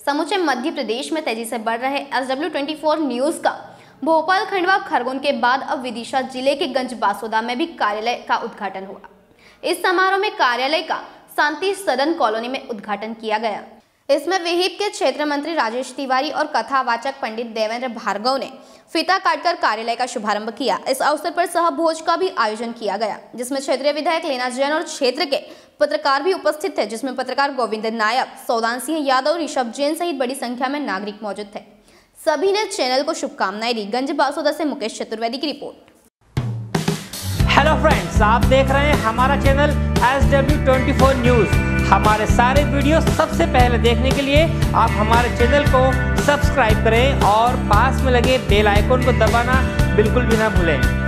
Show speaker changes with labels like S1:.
S1: समूचे मध्य प्रदेश में तेजी से बढ़ रहे SW24 न्यूज का भोपाल, खंडवा, खरगोन के बाद अब विदिशा जिले के गंज बासोदा में भी कार्यालय का उद्घाटन हुआ। इस समारोह में कार्यालय का शांति सदन कॉलोनी में उद्घाटन किया गया। इसमें विहिप के क्षेत्र मंत्री राजेश तिवारी और कथावाचक पंडित देवेंद्र भार्गव ने फीता काटकर कार्यालय का शुभारंभ किया। इस अवसर पर सहभोज का भी आयोजन किया गया, जिसमें क्षेत्रीय विधायक लीना जैन और क्षेत्र के पत्रकार भी उपस्थित थे, जिसमें पत्रकार गोविंद नायक, सौदान सिंह यादव, ऋषभ जैन सहित बड़ी संख्या में नागरिक मौजूद थे। सभी ने चैनल को शुभकामनाएं दी। गंज बासोदा से मुकेश चतुर्वेदी की रिपोर्ट।
S2: हेलो फ्रेंड्स, आप देख रहे हैं हमारा चैनल SW24 न्यूज। हमारे सारे वीडियो सबसे पहले देखने के लिए आप हमारे चैनल को सब्सक्राइब करें और पास में लगे बेल आइकन को दबाना बिल्कुल भी ना भूलें।